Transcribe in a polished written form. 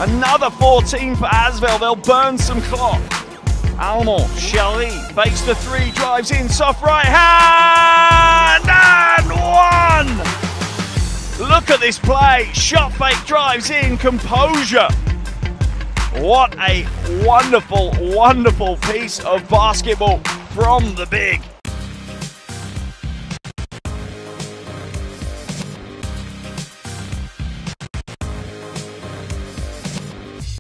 Another 14 for Asvel. They'll burn some clock. Almond, Shelley fakes the three, drives in, soft right hand, and one! Look at this play. Shot fake drives in, composure. What a wonderful, wonderful piece of basketball from the big.